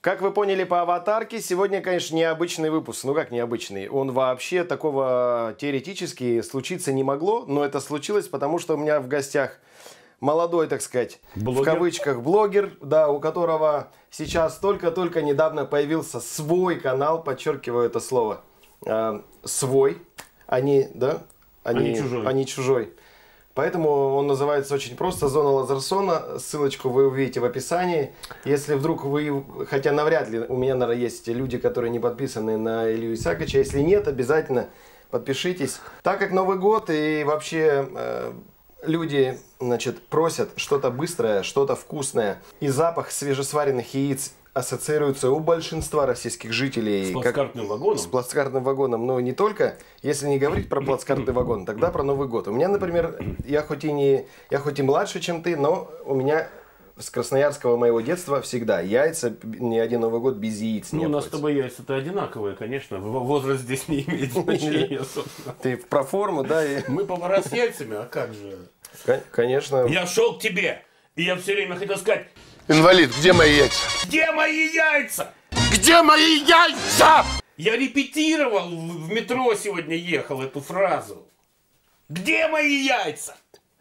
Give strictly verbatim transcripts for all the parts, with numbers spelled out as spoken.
Как вы поняли по аватарке, сегодня, конечно, необычный выпуск. Ну как необычный? Он вообще такого теоретически случиться не могло, но это случилось, потому что у меня в гостях молодой, так сказать, блогер. В кавычках блогер, да, у которого сейчас только-только недавно появился свой канал, подчеркиваю это слово, э, свой, а не, да? А не чужой. А не чужой. Поэтому он называется очень просто «Зона Лазерсона». Ссылочку вы увидите в описании. Если вдруг вы, хотя навряд ли, у меня, наверное, есть люди, которые не подписаны на Илью Исаковича. Если нет, обязательно подпишитесь. Так как Новый год и вообще э, люди, значит, просят что-то быстрое, что-то вкусное. И запах свежесваренных яиц ассоциируется у большинства российских жителей с плацкартным вагоном. С плацкартным вагоном, но не только. Если не говорить про плацкартный вагон, тогда про Новый год. У меня, например, я хоть и не, я хоть и младше, чем ты, но у меня с красноярского моего детства всегда яйца, ни один Новый год без яиц ну, не у нас с тобой яйца-то одинаковые, конечно. Возраст здесь не имеет значения, собственно. Ты про форму, да? Мы повара с яйцами, а как же? Конечно. Я шел к тебе, и я все время хотел сказать: инвалид, где мои яйца? Где мои яйца? Где мои яйца? Я репетировал, в метро сегодня ехал эту фразу. Где мои яйца?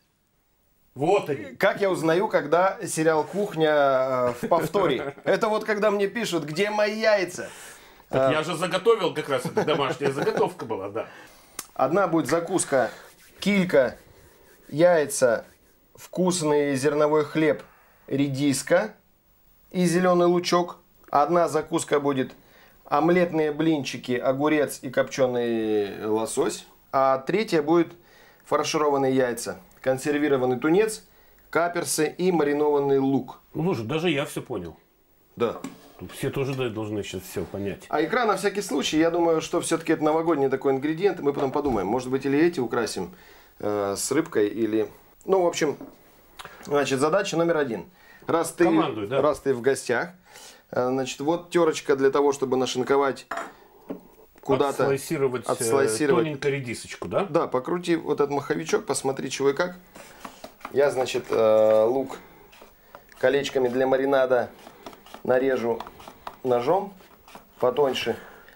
Вот они. Как я узнаю, когда сериал «Кухня» э, в повторе? Это вот когда мне пишут, где мои яйца? Так а... я же заготовил как раз, это домашняя заготовка была, да. Одна будет закуска, килька, яйца, вкусный зерновой хлеб, редиска и зеленый лучок. Одна закуска будет омлетные блинчики, огурец и копченый лосось. А третья будет фаршированные яйца, консервированный тунец, каперсы и маринованный лук. Ну, слушай, даже я все понял. Да. Все тоже должны сейчас все понять. А икра на всякий случай, я думаю, что все-таки это новогодний такой ингредиент. Мы потом подумаем, может быть, или эти украсим э, с рыбкой, или... Ну, в общем, значит, задача номер один. Раз ты, Командуй, да. раз ты в гостях, значит, вот терочка для того, чтобы нашинковать куда-то. Отслайсировать, отслайсировать тоненько редисочку, да? Да, покрути вот этот маховичок, посмотри, чего и как. Я, значит, лук колечками для маринада нарежу ножом потоньше.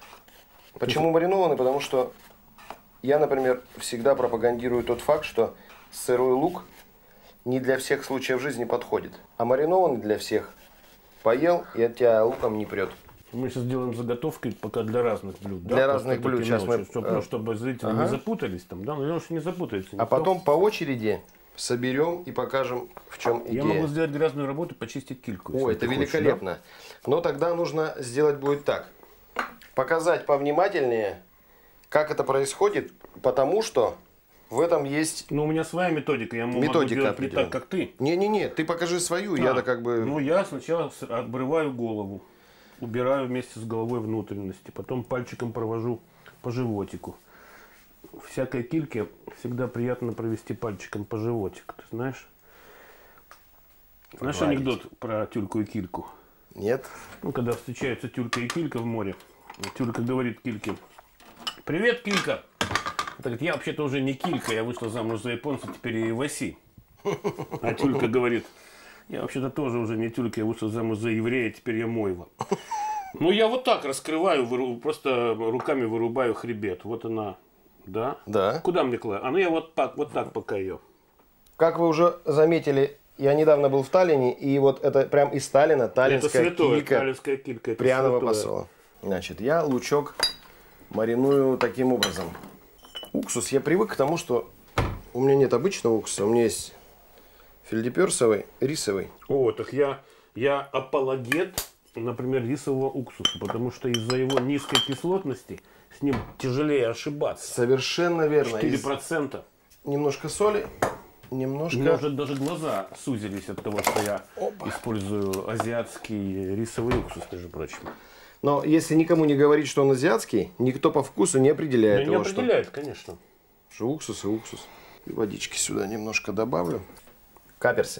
Почему маринованный? Потому что я, например, всегда пропагандирую тот факт, что сырой лук не для всех случаев жизни подходит. А маринованный для всех. Поел, и от тебя луком не прет. Мы сейчас делаем заготовки пока для разных блюд. Для да? разных блюд. Сейчас мы... чтобы, ну, чтобы зрители ага. не запутались там, да, но уж не запутаются. А потом по очереди соберем и покажем, в чем идея. Я могу сделать грязную работу, почистить кильку. О, это великолепно. Хочешь, да? Но тогда нужно сделать будет так. Показать повнимательнее, как это происходит, потому что в этом есть... Ну, у меня своя методика, я методика могу делать не так, как ты. Не-не-не, ты покажи свою, а, я-то как бы... Ну, я сначала обрываю голову, убираю вместе с головой внутренности, потом пальчиком провожу по животику. Всякой кильке всегда приятно провести пальчиком по животику, ты знаешь? Знаешь анекдот про тюльку и кильку? Нет. Ну, когда встречаются тюлька и килька в море, тюлька говорит кильке: «Привет, килька!» Так, я вообще-то уже не килька, я вышла замуж за японца, теперь я Иваси. А тюлька говорит: я вообще-то тоже уже не тюлька, я вышла замуж за еврея, теперь я Мойва. Ну, я вот так раскрываю, выру, просто руками вырубаю хребет. Вот она, да? Да. Куда мне класть? А ну я вот так, вот так пока ее. Как вы уже заметили, я недавно был в Таллине, и вот это прям из Таллина, таллинская это святое, килька, таллинская килька это пряного святое. посола. Значит, я лучок мариную таким образом. Уксус, я привык к тому, что у меня нет обычного уксуса, у меня есть фельдеперсовый, рисовый. О, так я, я апологет, например, рисового уксуса, потому что из-за его низкой кислотности с ним тяжелее ошибаться. Совершенно верно. четыре процента. Немножко соли, немножко... Может, даже глаза сузились от того, что я Опа. использую азиатский рисовый уксус, между прочим. Но если никому не говорить, что он азиатский, никто по вкусу не определяет его, его, не определяет, что... конечно. Что уксус и уксус. И водички сюда немножко добавлю. Каперсы.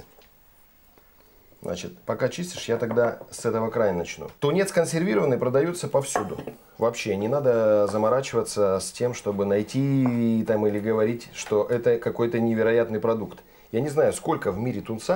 Значит, пока чистишь, я тогда с этого края начну. Тунец консервированный продается повсюду. Вообще, не надо заморачиваться с тем, чтобы найти там или говорить, что это какой-то невероятный продукт. Я не знаю, сколько в мире тунца.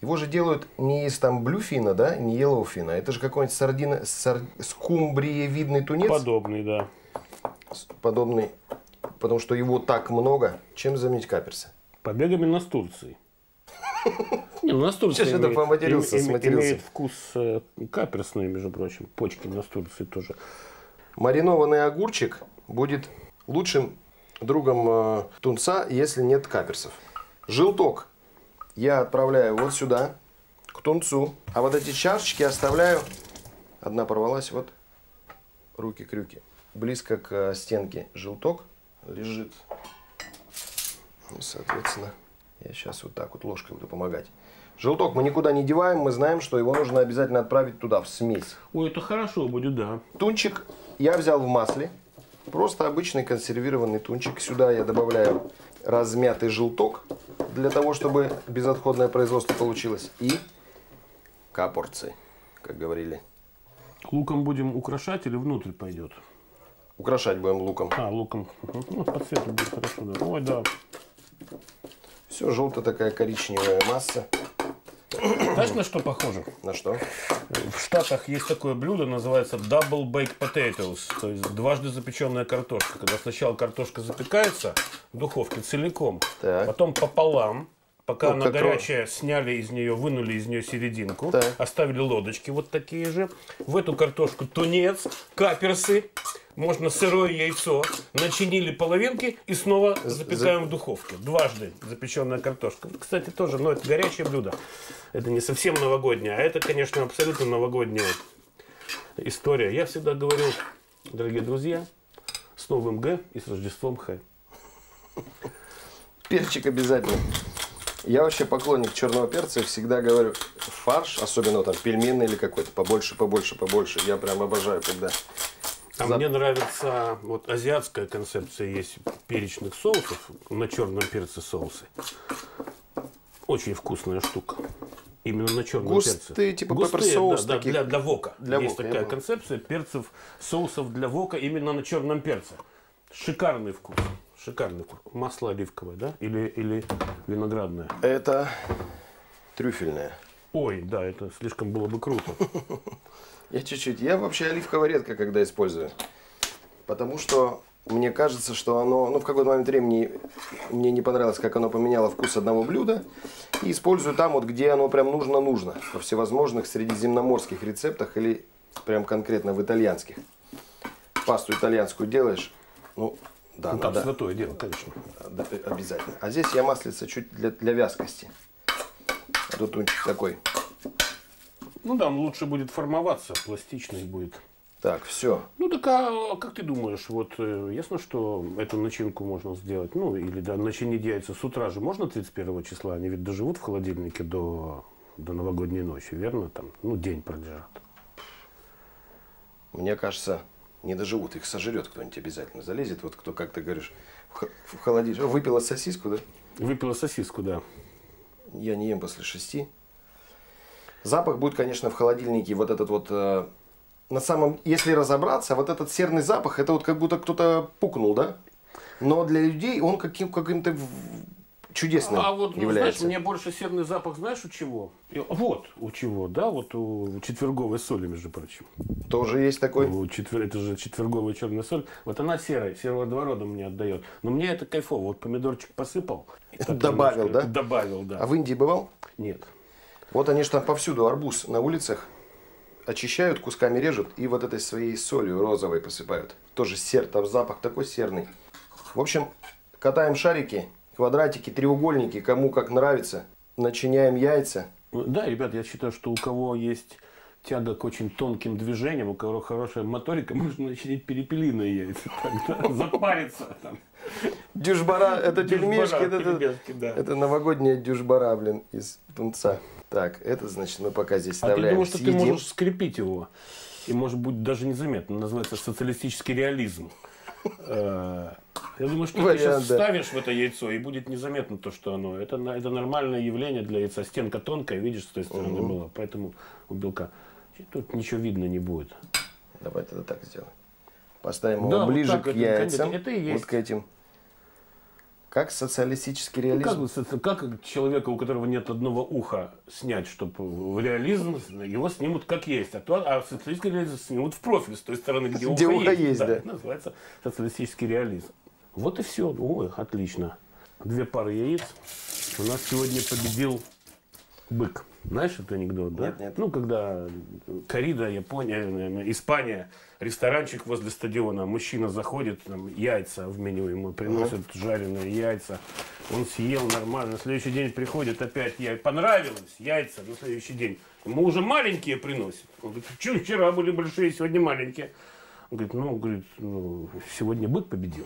Его же делают не из там блюфина, да, не yellowfin, а это же какой-нибудь сардина, сар, скумбриевидный тунец. Подобный, да. Подобный, потому что его так много. Чем заменить каперсы? Побегами настурции. Не, ну настурция Сейчас это поматерился, сматерился. Имеет вкус э, каперсный, между прочим. Почки настурции тоже. Маринованный огурчик будет лучшим другом э, тунца, если нет каперсов. Желток я отправляю вот сюда, к тунцу. А вот эти чашечки оставляю. Одна порвалась, вот руки-крюки. Близко к стенке желток лежит. И, соответственно, я сейчас вот так вот ложкой буду помогать. Желток мы никуда не деваем, мы знаем, что его нужно обязательно отправить туда, в смесь. Ой, это хорошо будет, да. Тунчик я взял в масле. Просто обычный консервированный тунчик. Сюда я добавляю размятый желток, для того, чтобы безотходное производство получилось. И капорцы, как говорили. Луком будем украшать или внутрь пойдет? Украшать будем луком. А, луком. Ну, по цвету будет хорошо, да. Ой, да. Все, желтая такая коричневая масса. Знаешь, на что похоже? На что? В Штатах есть такое блюдо, называется double baked potatoes, то есть дважды запеченная картошка. Когда сначала картошка запекается в духовке целиком, Так. потом пополам, пока Ну, она как горячая, сняли из нее, вынули из нее серединку, Так. оставили лодочки вот такие же. В эту картошку тунец, каперсы, можно сырое яйцо, начинили половинки и снова запекаем в духовке. Дважды запеченная картошка. Кстати, тоже, но это горячее блюдо. Это не совсем новогоднее, а это, конечно, абсолютно новогодняя история. Я всегда говорю, дорогие друзья, с Новым Г и с Рождеством Х. Перчик обязательно. Я вообще поклонник черного перца, и всегда говорю, фарш, особенно там пельменный или какой-то, побольше, побольше, побольше. Я прям обожаю, когда... А За- мне нравится, вот азиатская концепция есть перечных соусов, на черном перце соусы. Очень вкусная штука. Именно на черном перце. Густые, типа Густые, пеппер-соус да, да, таких. для, для вока. Для есть вока, я такая понял. концепция перцев, соусов для вока именно на черном перце. Шикарный вкус. Шикарный вкус. Масло оливковое, да? Или, или виноградное. Это трюфельное. Ой, да, это слишком было бы круто. Я чуть-чуть. Я вообще оливковое редко когда использую. Потому что мне кажется, что оно, ну, в какой-то момент времени мне не понравилось, как оно поменяло вкус одного блюда. И использую там, вот, где оно прям нужно-нужно. Во всевозможных средиземноморских рецептах или прям конкретно в итальянских. Пасту итальянскую делаешь, ну, да, Ну, там надо. святое дело, конечно. Да, обязательно. А здесь я маслица чуть для, для вязкости. А тут тунчик такой. Ну да, он лучше будет формоваться, пластичный будет. Так, все. Ну так а как ты думаешь, вот э, ясно, что эту начинку можно сделать, ну или да, начинить яйца с утра же можно тридцать первого числа, они ведь доживут в холодильнике до, до новогодней ночи, верно? Там, ну день пролежат. Мне кажется, не доживут. Их сожрет кто-нибудь обязательно. Залезет, вот кто, как ты говоришь, в х- в холодильник. Выпила сосиску, да? Выпила сосиску, да. Я не ем после шести. Запах будет, конечно, в холодильнике. Вот этот вот... э, на самом... Если разобраться, вот этот серный запах, это вот как будто кто-то пукнул, да? Но для людей он каким, каким-то в- чудесным А вот, ну, знаешь, является. мне больше серный запах, знаешь, у чего? И- Вот, у чего, да, вот у четверговой соли, между прочим. Тоже есть такой. У четвер... Это же четверговая черная соль. Вот она серая, сероводорода мне отдает. Но мне это кайфово. Вот помидорчик посыпал. и так Добавил, немножко- да? Добавил, да. А в Индии бывал? Нет. Вот они же там повсюду арбуз на улицах очищают, кусками режут и вот этой своей солью розовой посыпают. Тоже сер, там запах такой серный. В общем, катаем шарики, квадратики, треугольники, кому как нравится. Начиняем яйца. Ну, да, ребят, я считаю, что у кого есть тяга к очень тонким движениям, у кого хорошая моторика, можно начинить перепелиные яйца. Тогда запариться там. Дюшбара, это Дюшбара, пельмешки, это, это, пельмешки, да. это новогодняя дюшбара, блин, из тунца. Так, это значит мы пока здесь А ты вставляем, думаешь, что ты съедим. можешь скрепить его? И может быть даже незаметно. Называется социалистический реализм. Э, Я думаю, что ты Вариант, сейчас да. вставишь в это яйцо, и будет незаметно то, что оно. Это, на- это нормальное явление для яйца. Стенка тонкая, видишь, с той стороны была. Поэтому у белка тут ничего видно не будет. Давай тогда так сделаем. Поставим Да, его вот ближе так к это, яйцам. конечно, это и есть. Вот к этим. Как социалистический реализм? Как, как человека, у которого нет одного уха, снять, чтобы в реализм его снимут как есть, а, то, а социалистический реализм снимут в профиль с той стороны, где, где ухо, ухо есть. есть да. да. Это называется социалистический реализм. Вот и все. Ой, отлично. Две пары яиц. У нас сегодня победил бык. Знаешь этот анекдот, да? Нет, нет. Ну, когда коррида, Япония, Испания, ресторанчик возле стадиона, мужчина заходит, там, яйца в меню ему приносят, uh-huh. жареные яйца. Он съел нормально. На следующий день приходит опять яйца. Понравилось яйца на следующий день. Ему уже маленькие приносят. Он говорит, что вчера были большие, сегодня маленькие. Он говорит, ну, говорит, ну, сегодня бык победил.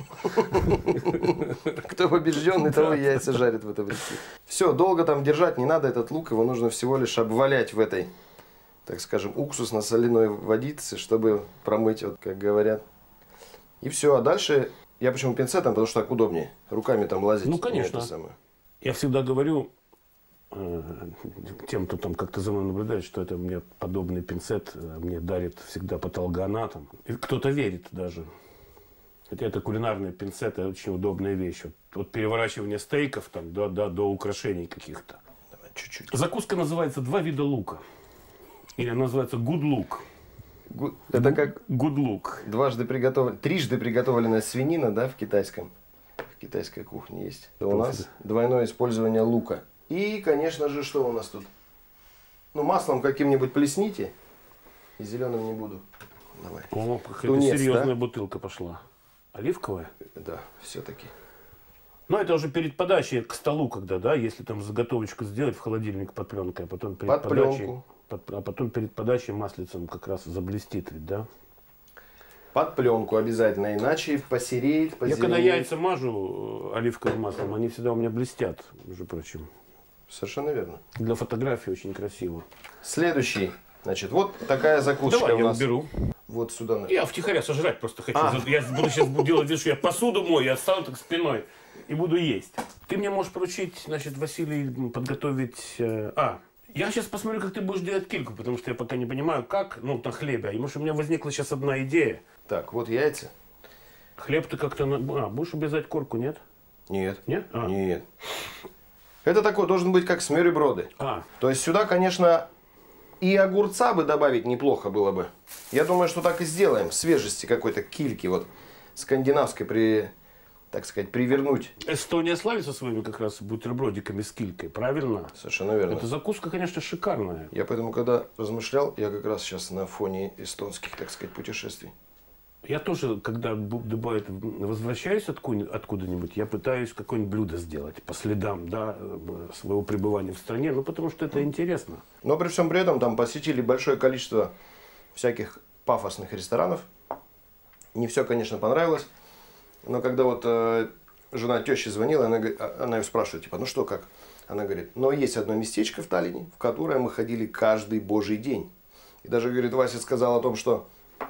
Кто побежденный, того яйца жарит в этом рецепте. Все, долго там держать не надо этот лук, его нужно всего лишь обвалять в этой, так скажем, уксусно-соляной водице, чтобы промыть, вот как говорят. И все, а дальше я почему пинцетом, потому что так удобнее, руками там лазить. Ну, конечно. Я всегда говорю тем, кто там как-то за мной наблюдает, что это мне подобный пинцет мне дарит всегда патологоанатом. И кто-то верит даже. Хотя это кулинарный пинцет, это очень удобная вещь. Вот, вот переворачивание стейков там, до, до, до украшений каких-то. Давай чуть-чуть. Закуска называется «Два вида лука». Или называется «Good look». Good, это как good look. Дважды приготовлен, трижды приготовленная свинина, да, в китайском, в китайской кухне есть. Это у нас двойное использование лука. И, конечно же, что у нас тут? Ну, маслом каким-нибудь плесните. И зеленым не буду. Давай. О, какая-то серьезная да? бутылка пошла. Оливковая? Да, все-таки. Ну, это уже перед подачей к столу, когда, да, если там заготовочку сделать в холодильник под пленкой, а потом перед под подачей, пленку. Под, а потом перед подачей маслицем как раз заблестит ведь, да? Под пленку обязательно, иначе посереет, позеленеет. Я когда яйца мажу оливковым маслом, они всегда у меня блестят, между прочим. Совершенно верно. Для фотографии очень красиво. Следующий. Значит, вот такая закусочка Давай, у я нас. уберу. Вот сюда. Я втихаря сожрать просто хочу. А. Я буду сейчас делать вид, что я посуду мою, я встану так спиной и буду есть. Ты мне можешь поручить, значит, Василий, подготовить... Э, а, я сейчас посмотрю, как ты будешь делать кильку, потому что я пока не понимаю, как, ну, на хлебе. И может, у меня возникла сейчас одна идея. Так, вот яйца. Хлеб ты как-то... На... А, будешь обрезать корку, нет? Нет. Нет? А. Нет. Это такой должен быть как смереброды. А. То есть сюда, конечно, и огурца бы добавить неплохо было бы. Я думаю, что так и сделаем. Свежести какой-то кильки, вот скандинавской, при, так сказать, привернуть. Эстония славится своими как раз бутербродиками с килькой, правильно? Совершенно верно. Эта закуска, конечно, шикарная. Я поэтому, когда размышлял, я как раз сейчас на фоне эстонских, так сказать, путешествий. Я тоже, когда бывает, возвращаюсь откуда-нибудь, я пытаюсь какое-нибудь блюдо сделать по следам, да, своего пребывания в стране, ну, потому что это интересно. Но при всем при этом там посетили большое количество всяких пафосных ресторанов. Не все, конечно, понравилось. Но когда вот э, жена тещи звонила, она, она ее спрашивает, типа, ну что, как? Она говорит, но есть одно местечко в Таллине, в которое мы ходили каждый божий день. И даже, говорит, Вася сказал о том, что...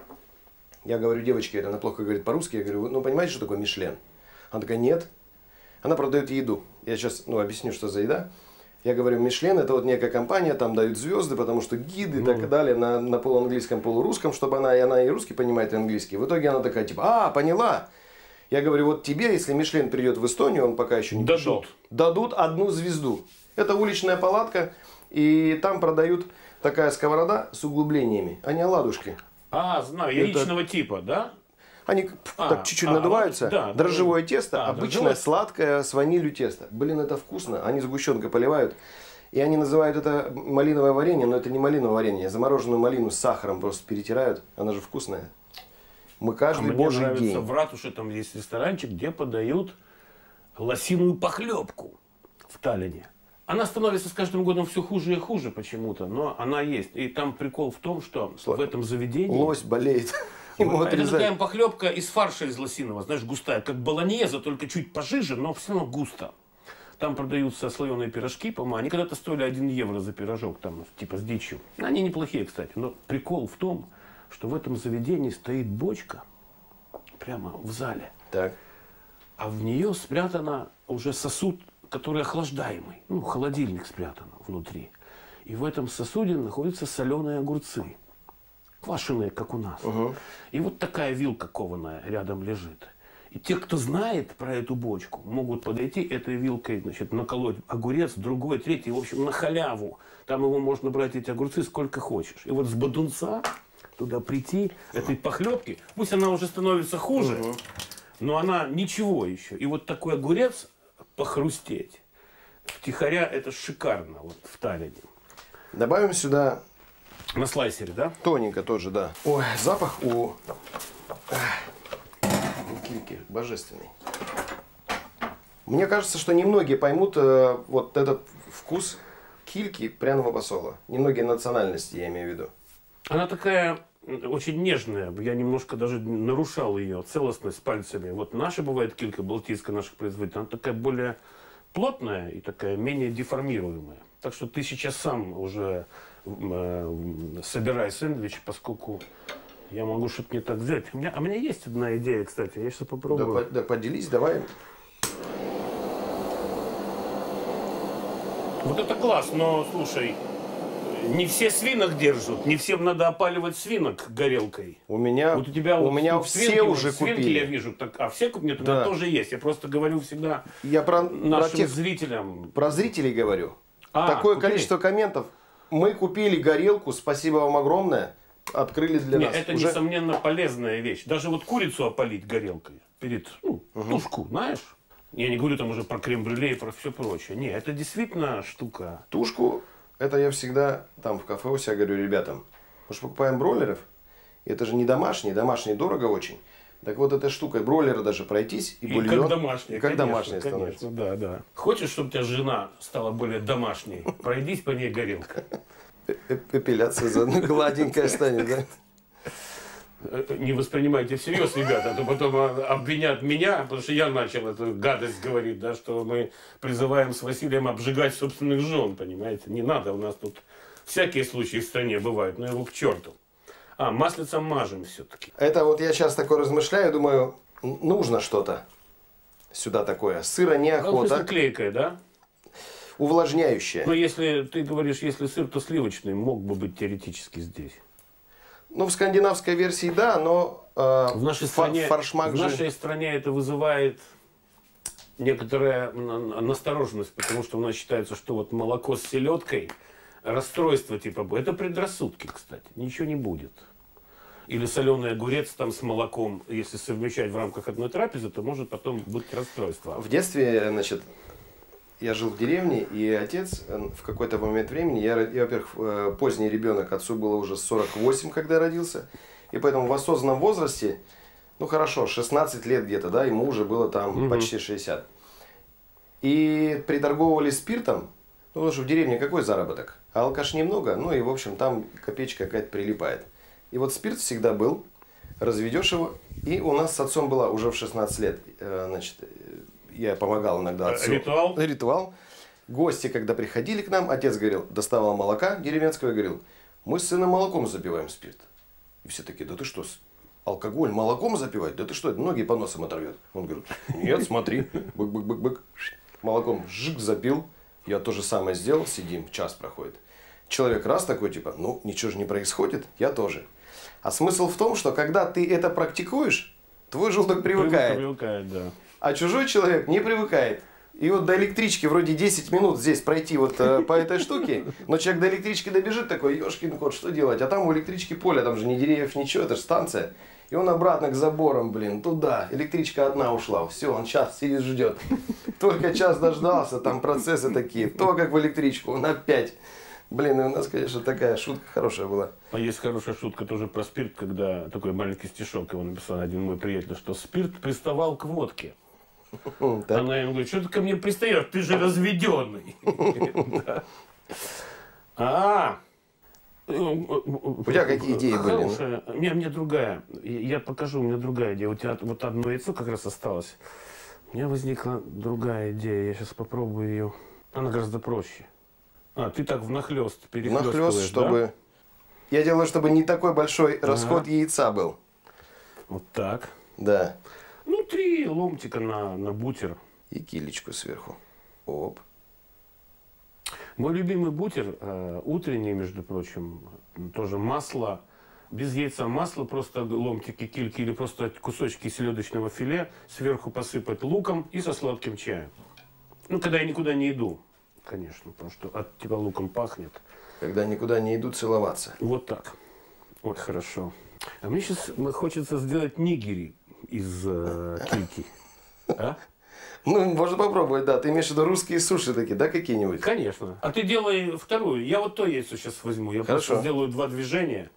Я говорю, девочке, она плохо говорит по-русски, я говорю, ну понимаете, что такое Мишлен? Она такая, нет. Она продает еду. Я сейчас, ну, объясню, что за еда. Я говорю, Мишлен это вот некая компания, там дают звезды, потому что гиды и ну. так далее, на, на полуанглийском, полурусском, чтобы она, и она и русский понимает, и английский. В итоге она такая, типа, а, поняла. Я говорю, вот тебе, если Мишлен придет в Эстонию, он пока еще не дадут. пришел, дадут одну звезду. Это уличная палатка, и там продают такая сковорода с углублениями, а не оладушки. А, знаю, яичного это... типа, да? Они а, так чуть-чуть а, надуваются. Да, дрожжевое да, тесто, а, обычное дрожжевое... сладкое с ванилью тесто. Блин, это вкусно. Они сгущенкой поливают. И они называют это малиновое варенье, но это не малиновое варенье. Замороженную малину с сахаром просто перетирают. Она же вкусная. Мы каждый а божий мне нравится, день. В ратуше там есть ресторанчик, где подают лосиную похлебку в Таллине. Она становится с каждым годом все хуже и хуже почему-то, но она есть. И там прикол в том, что Слава. в этом заведении... Лось болеет. Ему это такая похлебка из фарша из лосиного, знаешь, густая, как болоньеза, только чуть пожиже, но все равно густо. Там продаются слоеные пирожки, по-моему, они когда-то стоили один евро за пирожок, там, типа с дичью. Они неплохие, кстати. Но прикол в том, что в этом заведении стоит бочка прямо в зале. Так. А в нее спрятана уже сосуд, который охлаждаемый. Ну, холодильник спрятан внутри. И в этом сосуде находятся соленые огурцы. Квашеные, как у нас. Угу. И вот такая вилка кованая рядом лежит. И те, кто знает про эту бочку, могут подойти этой вилкой, значит, наколоть огурец, другой, третий, в общем, на халяву. Там его можно брать, эти огурцы, сколько хочешь. И вот с бадунца туда прийти, этой похлебки, пусть она уже становится хуже, угу. но она ничего еще. И вот такой огурец похрустеть. Втихаря это шикарно, вот в Таллине. Добавим сюда... На слайсере, да? Тоненько тоже, да. Ой, запах у... Кильки божественный. Мне кажется, что немногие поймут э, вот этот вкус кильки пряного посола. Немногие национальности, я имею в виду. Она такая очень нежная. Я немножко даже нарушал ее целостность пальцами. Вот наша бывает килька балтийская наших производителей. Она такая более плотная и такая менее деформируемая. Так что ты сейчас сам уже э, собирай сэндвич, поскольку... Я могу что-то не так взять. У меня, а у меня есть одна идея, кстати. Я сейчас попробую. Да, по, да поделись, давай. Вот это класс, но, слушай, не все свинок держат. Не всем надо опаливать свинок горелкой. У меня, вот у тебя у вот меня свинки, все уже свинки, купили. Я вижу, так, а все купили? Да. тоже есть. Я просто говорю всегда я про, нашим про тех, зрителям. Про зрителей говорю. А, Такое купили? количество комментов. Мы купили горелку, спасибо вам огромное. Открыли для Нет, нас. это, уже... несомненно, полезная вещь. Даже вот курицу опалить горелкой перед, ну, угу. тушку, знаешь? Я не говорю там уже про крем-брюле и про все прочее. Не, это действительно штука. Тушку, это я всегда там в кафе у себя говорю ребятам. Мы же покупаем бройлеров. Это же не домашний, домашний дорого очень. Так вот этой штукой бройлера даже пройтись и, и бульон. Как домашний. Как конечно, домашний становится. Да, да. Хочешь, чтобы у тебя жена стала более домашней? Пройдись по ней горелкой. Эпиляция заодно гладенькая станет, да? Не воспринимайте всерьез, ребята, а то потом обвинят меня, потому что я начал эту гадость говорить, да, что мы призываем с Василием обжигать собственных жен, понимаете? Не надо, у нас тут всякие случаи в стране бывают, но его к черту. А, маслицем мажем все-таки. Это вот я сейчас такое размышляю, думаю, нужно что-то сюда такое. Сыра неохота. Ну, клейкое, да? Увлажняющее. Но если ты говоришь, если сыр, то сливочный мог бы быть теоретически здесь. Ну, в скандинавской версии да, но э, в нашей стране, форшмак в же... нашей стране это вызывает некоторая настороженность, потому что у нас считается, что вот молоко с селедкой, расстройство типа, это предрассудки, кстати, ничего не будет. Или соленый огурец там с молоком, если совмещать в рамках одной трапезы, то может потом быть расстройство. В детстве, значит, я жил в деревне, и отец в какой-то момент времени, я, я во-первых, поздний ребенок, отцу было уже сорок восемь, когда родился, и поэтому в осознанном возрасте, ну хорошо, шестнадцать лет где-то, да, ему уже было там угу. почти шестьдесят. И приторговывали спиртом, ну, потому что в деревне какой заработок? А алкаш немного, ну и, в общем, там копеечка какая-то прилипает. И вот спирт всегда был, разведешь его, и у нас с отцом была уже в шестнадцать лет, значит, я помогал иногда отцу. Ритуал? Ритуал. Гости, когда приходили к нам, отец говорил, доставал молока деревенского и говорил, мы с сыном молоком запиваем спирт. И все такие, да ты что, алкоголь молоком запивать? Да ты что, ноги по носам оторвет. Он говорит, нет, смотри, бык-бык-бык-бык. Молоком жик запил, я то же самое сделал, сидим, час проходит. Человек раз такой, типа, ну, ничего же не происходит, я тоже. А смысл в том, что когда ты это практикуешь, твой желудок привыкает. Привыкает, да. А чужой человек не привыкает. И вот до электрички вроде десять минут здесь пройти вот э, по этой штуке, но человек до электрички добежит такой, ёшкин кот, что делать? А там у электрички поле, там же ни деревьев, ничего, это же станция. И он обратно к заборам, блин, туда. Электричка одна ушла, все, он час сидит, ждет. Только час дождался, там процессы такие. То, как в электричку, он опять. Блин, и у нас, конечно, такая шутка хорошая была. А есть хорошая шутка тоже про спирт, когда такой маленький стишок, его написал один мой приятель, что спирт приставал к водке. Так. Она ему говорит, что ты ко мне пристаешь, ты же разведенный. А, у тебя какие идеи были? У меня другая, я покажу, у меня другая идея. У тебя вот одно яйцо как раз осталось. У меня возникла другая идея, я сейчас попробую ее. Она гораздо проще. А, ты так внахлёст перехлёстываешь, Нахлёст, чтобы... Да? Я делаю, чтобы не такой большой расход ага. яйца был. Вот так. Да. Ну, три ломтика на, на бутер. И килечку сверху. Оп. Мой любимый бутер, э, утренний, между прочим, тоже масло, без яйца, масло, просто ломтики кильки или просто кусочки селедочного филе, сверху посыпать луком и со сладким чаем. Ну, когда я никуда не иду, конечно, потому что от тебя луком пахнет. Когда никуда не идут целоваться. Вот так. Вот хорошо. А мне сейчас хочется сделать нигири из э, кильки. А? Ну, можно попробовать, да. Ты имеешь в виду русские суши такие, да, какие-нибудь? Конечно. А ты делай вторую. Я вот то яйцо сейчас возьму. Я Хорошо. просто сделаю два движения.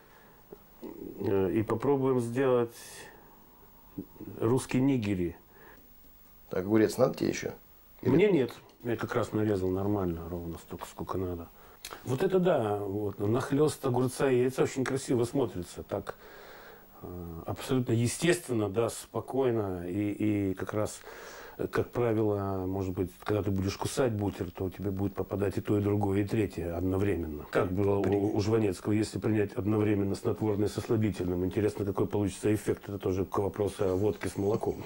И попробуем сделать русский нигири. Так, огурец надо тебе еще? Или... Мне нет. Я как раз нарезал нормально, ровно столько, сколько надо. Вот это да. Вот, нахлёст огурца и яйца очень красиво смотрится. Так абсолютно естественно, да, спокойно. И, и как раз, как правило, может быть, когда ты будешь кусать бутер, то у тебя будет попадать и то, и другое, и третье одновременно. Как было у, у Жванецкого, если принять одновременно снотворное со слабительным. Интересно, какой получится эффект. Это тоже к вопросу о водке с молоком.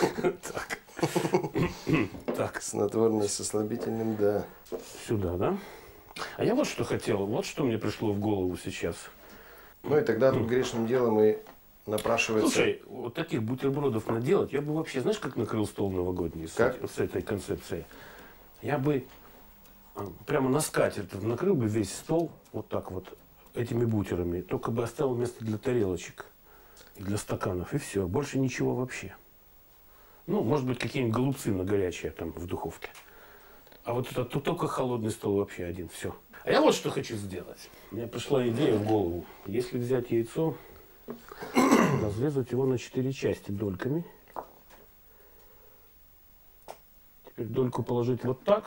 Так. Снотворное со слабительным, да. Сюда, да? А я вот что хотел, вот что мне пришло в голову сейчас. Ну и тогда тут грешным делом и напрашивается... Слушай, вот таких бутербродов наделать, я бы вообще, знаешь, как накрыл стол новогодний с, Как? эти- с этой концепцией? Я бы а, прямо на скатерть накрыл бы весь стол вот так вот этими бутерами, только бы оставил место для тарелочек и для стаканов, и все, больше ничего вообще. Ну, может быть, какие-нибудь голубцы на горячее там в духовке. А вот это тут только холодный стол вообще один, все. А я вот что хочу сделать. Мне пришла идея в голову. Если взять яйцо, разрезать его на четыре части дольками. Теперь дольку положить вот так.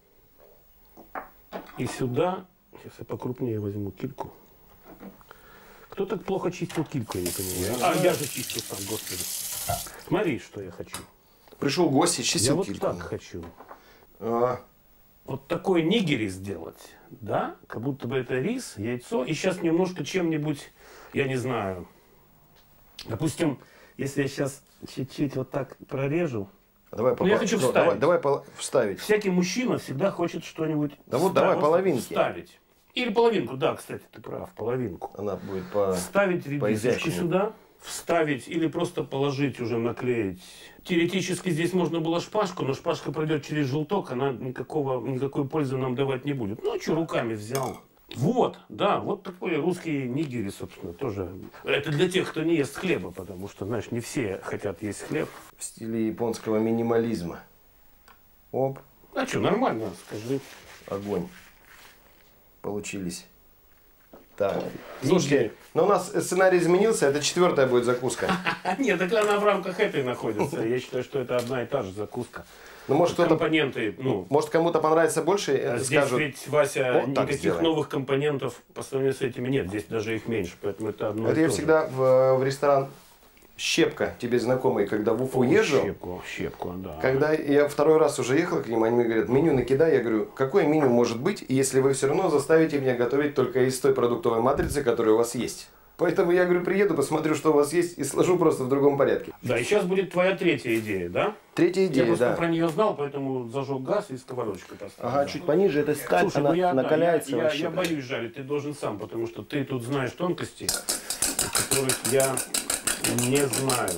И сюда, сейчас я покрупнее возьму кильку. Кто так плохо чистил кильку, я не понимаю. А я же чистил сам, господи. Смотри, что я хочу. Пришел гость и Я чистил вот кильку. так хочу. А, Вот такой нигири сделать, да? Как будто бы это рис, яйцо. И сейчас немножко чем-нибудь, я не знаю. Допустим, если я сейчас чуть-чуть вот так прорежу. давай, Ну, я попа- хочу ну, вставить. давай, давай пол- вставить. Всякий мужчина всегда хочет что-нибудь Да вот вста- давай вот половинки. вставить. Или половинку, да, кстати, ты прав, половинку. Она будет по... Вставить редисочку поизящнее. сюда, вставить или просто положить, уже наклеить. Теоретически здесь можно было шпажку, но шпажка пройдет через желток, она никакого, никакой пользы нам давать не будет. Ну, а что, руками взял. Вот, да, вот такой русский нигири, собственно, тоже. Это для тех, кто не ест хлеба, потому что, знаешь, не все хотят есть хлеб. в стиле японского минимализма. Оп, А что, нормально, скажи. огонь. Получились. Так, слушайте, Нигири. но у нас сценарий изменился, это четвертая будет закуска. Нет, так она в рамках этой находится. Я считаю, что это одна и та же закуска. Ну, может, кто-то, Компоненты, ну, может, кому-то понравится больше, а э, здесь скажут. ведь, Вася, вот так никаких сделаем. новых компонентов по сравнению с этими нет. Здесь даже их меньше, поэтому это одно Это и я то же. всегда в, в ресторан Щепка, тебе знакомый, когда в Уфу О, езжу, Щепку, щепку, да. когда я второй раз уже ехал к ним, они мне говорят, меню накидай, я говорю, какое меню может быть, если вы все равно заставите меня готовить только из той продуктовой матрицы, которая у вас есть. Поэтому я говорю, приеду, посмотрю, что у вас есть, и сложу просто в другом порядке. Да, и сейчас будет твоя третья идея, да? Третья Я идея, просто да. про нее знал, поэтому зажег газ и сковородочку поставил. Ага, чуть пониже, это сталь, Слушай, она ну я, да, накаляется я, я, вообще. я боюсь жарить, ты должен сам, потому что ты тут знаешь тонкости, которых я не знаю.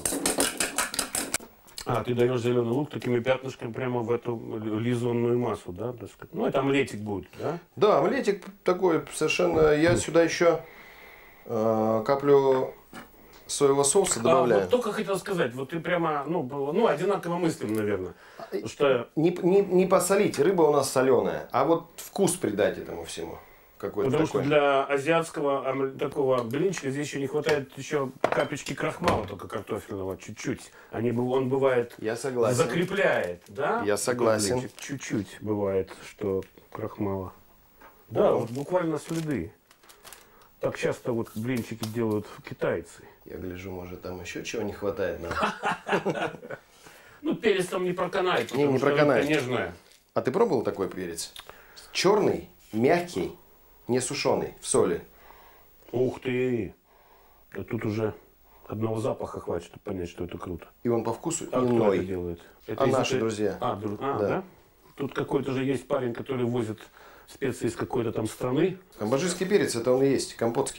А, ты даешь зеленый лук такими пятнышками прямо в эту лизонную массу, да? так сказать? Ну, это омлетик будет, да? Да, омлетик такой совершенно. Я сюда еще э, каплю соевого соуса А, добавляю. вот только хотел сказать, вот ты прямо, ну, было- ну одинаково мыслим, наверное. Потому что, Не, не, не посолить, рыба у нас соленая, а вот вкус придать этому всему. Какой-то потому такой. что для азиатского омле- такого блинчика здесь еще не хватает еще капельки крахмала, только картофельного, чуть-чуть. Они, быв- он бывает Я согласен. закрепляет, да? Я согласен. Блинчик? Чуть-чуть бывает, что крахмала. Да, вот буквально следы. Так часто вот блинчики делают китайцы. Я гляжу, может, там еще чего не хватает нам. Ну, перец там не проканает, Не, потому не что проканает. рыбка нежная. А ты пробовал такой перец? Черный, мягкий, не сушеный, в соли. Ух ты! Да тут уже одного запаха хватит, чтобы понять, что это круто. И он по вкусу А кто это иной. делает? Это А из наши этой- друзья. А, дру- а, Да. да. Тут какой-то же есть парень, который возит специи из какой-то там страны. Камбоджийский перец, это он и есть, компотский.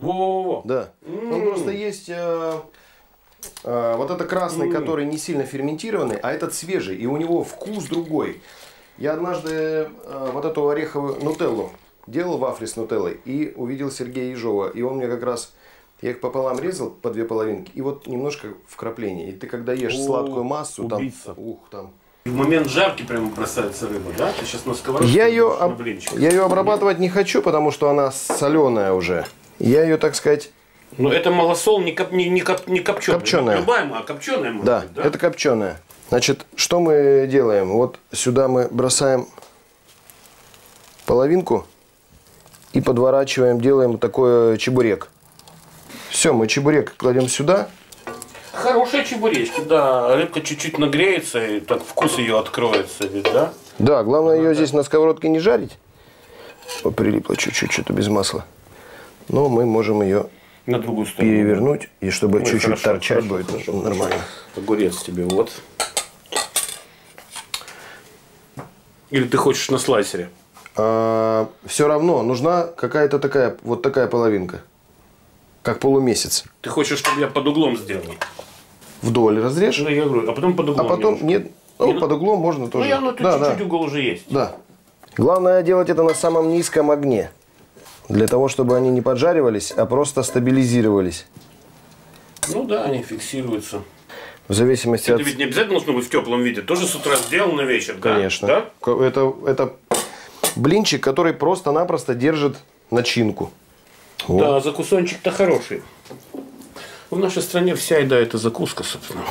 Во-во-во. Да. М. Он просто есть э, э, вот это красный, М. который не сильно ферментированный, а этот свежий, и у него вкус другой. Я однажды э, вот эту ореховую нутеллу делал вафли с нутеллой и увидел Сергея Ежова, и он мне как раз, я их пополам резал по две половинки, и вот немножко вкрапление. И ты когда ешь О, сладкую массу, там, убийца. ух, там. В момент жарки прямо бросается рыба, да? Ты сейчас на сковородке Я ее, будешь на об- блинчик. я ее обрабатывать не хочу, потому что она соленая уже. Я ее, так сказать, Но это малосол не, коп, не, не, коп, не копченый. Копченая. Любая, а копченая может да, быть, да? это копченая. Значит, что мы делаем? Вот сюда мы бросаем половинку и подворачиваем, делаем такой чебурек. Все, мы чебурек кладем сюда. Хорошие чебуречки, да. Рыбка чуть-чуть нагреется, и так вкус ее откроется, ведь, да? Да, главное ее здесь на сковородке не жарить. Вот прилипло чуть-чуть, что-то без масла. Но мы можем ее На другую сторону. перевернуть, и чтобы Ой, чуть-чуть хорошо, торчать хорошо, будет хорошо, нормально. Огурец тебе, вот. Или ты хочешь на слайсере? А, все равно нужна какая-то такая, вот такая половинка. Как полумесяц. Ты хочешь, чтобы я под углом сделал? Вдоль разрежь, Ну, я говорю, а потом под а углом. потом немножко. нет, ну, Не, под углом можно тоже. Ну, я, ну, тут да, чуть-чуть да, угол уже есть. да. Главное делать это на самом низком огне. Для того, чтобы они не поджаривались, а просто стабилизировались. Ну да, они фиксируются. В зависимости Это от... ведь не обязательно должно быть в теплом виде. Тоже с утра сделал на вечер, да? Конечно. Да? Ко- Это, это блинчик, который просто-напросто держит начинку. Вот. Да, закусончик-то хороший. В нашей стране вся еда это закуска, собственно.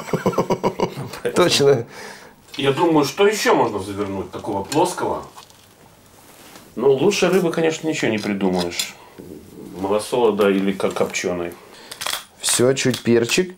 Точно. Я думаю, что еще можно завернуть такого плоского? Ну, лучше рыбы, конечно, ничего не придумаешь. Малосола, да, или как копченой. Все, чуть перчик.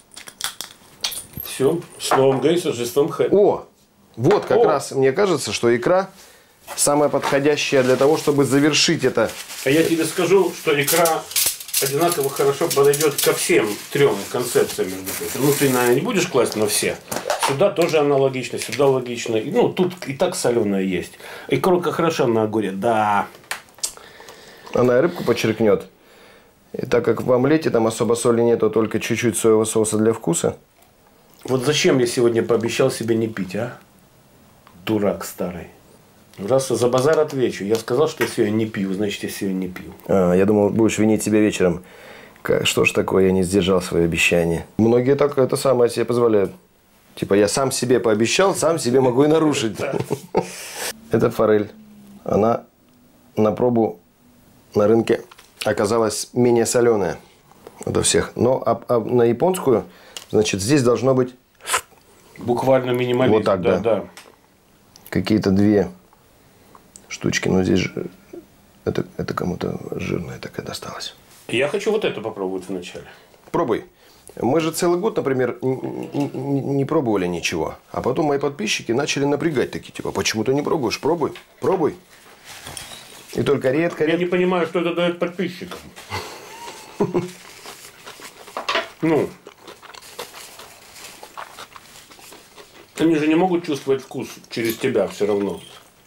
Все, с новым Гейс, Рождеством Х. О, вот как О. раз мне кажется, что икра самая подходящая для того, чтобы завершить это. А я тебе скажу, что икра одинаково хорошо подойдет ко всем трем концепциям, между прочим. Ну, ты, наверное, не будешь класть на все. Сюда тоже аналогично, сюда логично. И, Ну, тут и так соленая есть. Икорка хороша на огуре, да. Она и рыбку подчеркнет. И так как в омлете там особо соли нету, только чуть-чуть соевого соуса для вкуса. Вот зачем я сегодня пообещал себе не пить, а? Дурак старый. Раз за базар отвечу. Я сказал, что я сегодня не пью, значит, я сегодня не пью. А, я думал, будешь винить себя вечером. Как, что ж такое, я не сдержал свое обещание. Многие так это самое себе позволяют. Типа, я сам себе пообещал, сам себе могу и нарушить. Это форель. Она на пробу на рынке оказалась менее соленая от всех. Но а, а на японскую, значит, здесь должно быть Буквально минимализм. Вот так, да. да. какие-то две штучки. Но здесь же это, это кому-то жирное такое досталось. Я хочу вот это попробовать вначале. Пробуй. Мы же целый год, например, н- н- не пробовали ничего. А потом мои подписчики начали напрягать такие, типа, почему ты не пробуешь? Пробуй, пробуй. И только редко, Я редко. не понимаю, что это дает подписчикам. Ну. Они же не могут чувствовать вкус через тебя все равно.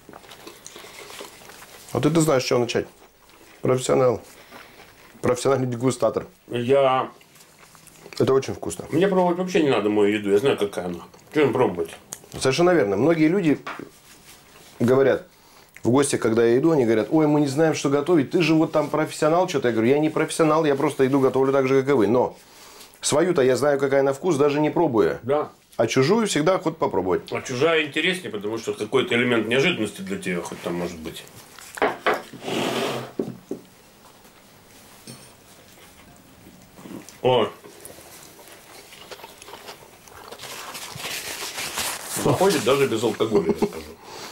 Вот ты знаешь, с чего начать. Профессионал. Профессиональный дегустатор. Я... Это очень вкусно. Мне пробовать вообще не надо мою еду. Я знаю, какая она. Что им пробовать? Совершенно верно. Многие люди говорят, в гости, когда я иду, они говорят, ой, мы не знаем, что готовить. Ты же вот там профессионал что-то. Я говорю, я не профессионал, я просто иду готовлю так же, как и вы. Но свою-то я знаю, какая на вкус, даже не пробуя. Да. А чужую всегда охота попробовать. А чужая интереснее, потому что какой-то элемент неожиданности для тебя хоть там может быть. О. Заходит даже без алкоголя, я скажу.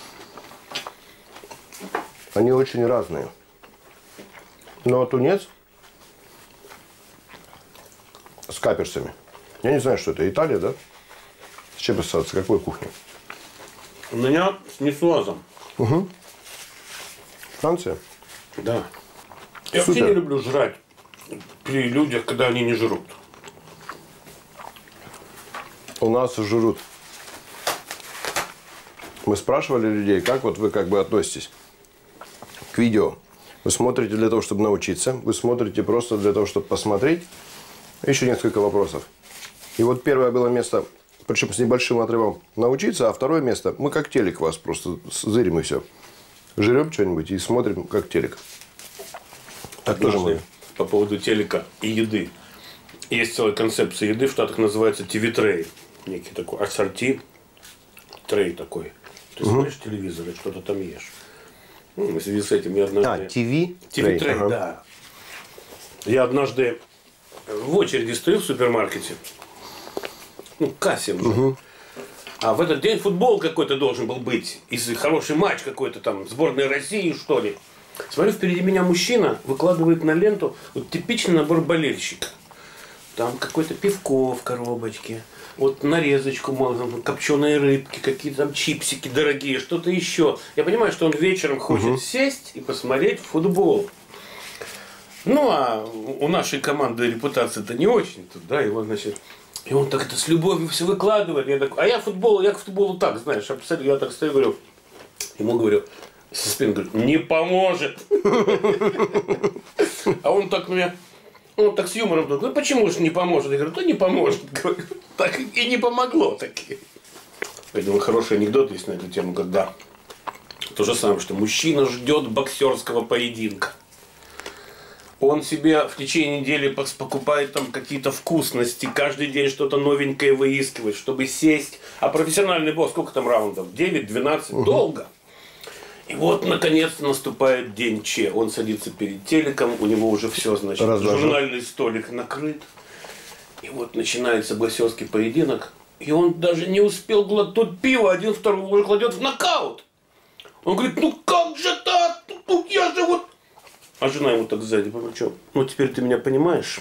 Они очень разные. Но тунец с каперсами. Я не знаю, что это. Италия, да? С чем с какой кухни? У меня с несуазом. Франция? Да. Я Супер. вообще не люблю жрать при людях, когда они не жрут. У нас жрут. Мы спрашивали людей, как вот вы как бы относитесь к видео, Вы смотрите для того, чтобы научиться. Вы смотрите просто для того, чтобы посмотреть. Еще несколько вопросов. И вот первое было место, причем с небольшим отрывом, научиться, а второе место, мы как телек вас просто зырим и все. Жрем что-нибудь и смотрим как телек. Так тоже можно. По поводу телека и еды. Есть целая концепция еды, в Штатах называется ти ви-трей. Некий такой ассорти трей такой. Ты угу. смотришь телевизор и что-то там ешь. Ну, в связи с этим я однажды... А, ти ви? ти ви-трей, ага. Да. Я однажды в очереди стою в супермаркете. Ну, к кассе уже. Угу. А в этот день футбол какой-то должен был быть. И хороший матч какой-то там, сборной России, что ли. Смотрю, впереди меня мужчина выкладывает на ленту вот типичный набор болельщика. Там какое-то пивко в коробочке. Вот нарезочку, можно, копченые рыбки, какие-то там чипсики дорогие, что-то еще. Я понимаю, что он вечером хочет угу. сесть и посмотреть футбол. Ну, а у нашей команды репутация-то не очень. Да, его, значит... И он так это с любовью все выкладывает. Я такой, а я футбол, я к футболу так, знаешь, абсолютно. Я так стою, говорю, ему говорю, со спины, говорю, не поможет. А он так меня, он так с юмором, ну почему же не поможет? Я говорю, да не поможет. Так и не помогло таки. Я думаю, хороший анекдот есть на эту тему, когда то же самое, что мужчина ждет боксерского поединка. Он себе в течение недели покупает там какие-то вкусности, каждый день что-то новенькое выискивает, чтобы сесть. А профессиональный бокс, сколько там раундов? девять-двенадцать? Угу. Долго. И вот, наконец, наступает день Че. Он садится перед телеком, у него уже все, значит, Разложил. Журнальный столик накрыт. И вот начинается боксерский поединок. И он даже не успел глотнуть пиво, один второго уже кладет в нокаут. Он говорит, ну как же так? Ну я же вот... А жена ему так сзади, ну что, ну теперь ты меня понимаешь?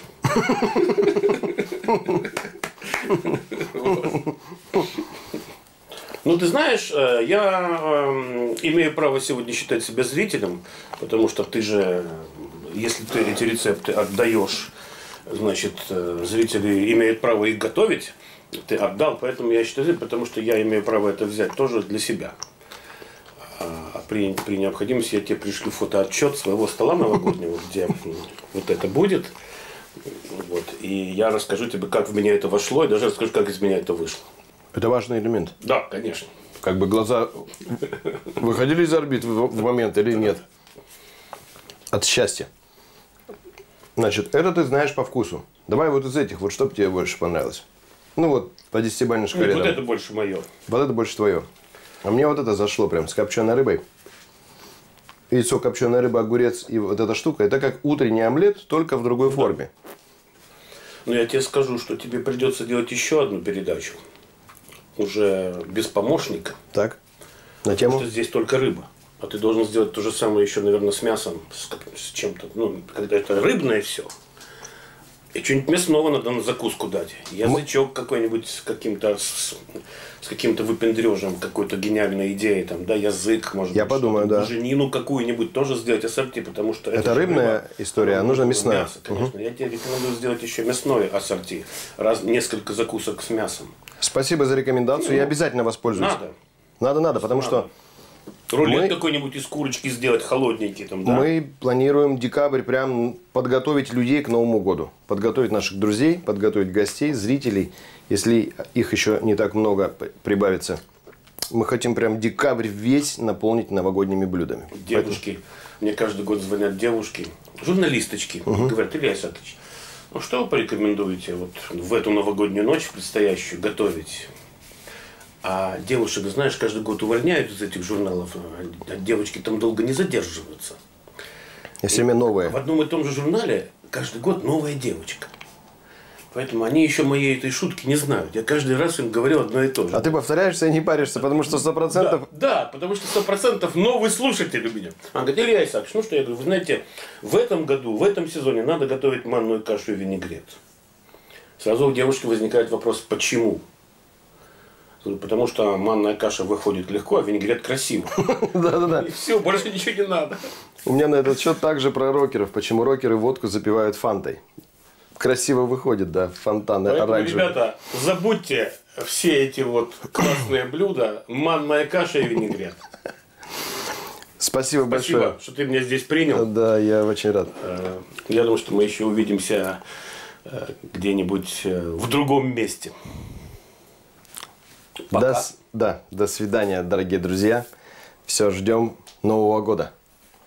Ну ты знаешь, я имею право сегодня считать себя зрителем, потому что ты же, если ты эти рецепты отдаешь, значит, зрители имеют право их готовить, ты отдал, поэтому я считаю, потому что я имею право это взять тоже для себя. А при, при необходимости я тебе пришлю фотоотчет своего стола новогоднего, где вот это будет. Вот, и я расскажу тебе, как в меня это вошло, и даже расскажу, как из меня это вышло. Это важный элемент. Да, конечно. Как бы глаза выходили из орбит в момент или нет? От счастья. Значит, это ты знаешь по вкусу. Давай вот из этих, вот что бы тебе больше понравилось. Ну вот, по десятибалльной шкале. Нет, вот это больше мое. Вот это больше твое. А мне вот это зашло прям с копченой рыбой. Яйцо, копченая рыба, огурец и вот эта штука. Это как утренний омлет, только в другой да. форме. Но я тебе скажу, что тебе придется делать еще одну передачу. Уже без помощника. Так. На тему? Потому что здесь только рыба. А ты должен сделать то же самое еще, наверное, с мясом, с, с чем-то. Ну, когда это рыбное все. И что-нибудь мясного надо на закуску дать. Язычок какой-нибудь с каким-то с, с каким-то выпендрежем, какой-то гениальной идеей, там, да, язык, может Я быть. подумаю, да. Буженину какую-нибудь тоже сделать ассорти, потому что это, это рыбная рыба, история, а нужно мясная. Мясо, конечно. Угу. Я тебе рекомендую сделать еще мясное ассорти. Раз, несколько закусок с мясом. Спасибо за рекомендацию. Ну, я обязательно воспользуюсь. Надо. Надо, надо, потому надо. что... Рулет мы, какой-нибудь из курочки сделать холодненький там, да? Мы планируем декабрь прям подготовить людей к Новому году. Подготовить наших друзей, подготовить гостей, зрителей. Если их еще не так много прибавится. Мы хотим прям декабрь весь наполнить новогодними блюдами. Девушки. Поэтому... Мне каждый год звонят девушки, журналисточки. Угу. Говорят, Илья Исаакович, ну что вы порекомендуете вот в эту новогоднюю ночь предстоящую готовить? А девушек, знаешь, каждый год увольняют из этих журналов, а девочки там долго не задерживаются. И все время новые. В одном и том же журнале каждый год новая девочка. Поэтому они еще моей этой шутки не знают. Я каждый раз им говорю одно и то же. А ты повторяешься и не паришься, потому что сто процентов... Да, да, потому что сто процентов новый слушатель у меня. Он говорит, Илья Исаакович, ну что, я говорю, вы знаете, в этом году, в этом сезоне надо готовить манную кашу и винегрет. Сразу у девушки возникает вопрос, почему? Потому что манная каша выходит легко, а винегрет красиво. Да-да-да. И все, больше ничего не надо. У меня на этот счет также про рокеров. Почему рокеры водку запивают фантой. Красиво выходит, да, фонтаны оранжевые. Ребята, забудьте все эти вот красные блюда, манная каша и винегрет. Спасибо, Спасибо, большое. что ты меня здесь принял. Да, я очень рад. Я думаю, что мы еще увидимся где-нибудь в другом месте. Пока. До, да, до свидания, дорогие друзья. Все, ждем Нового года.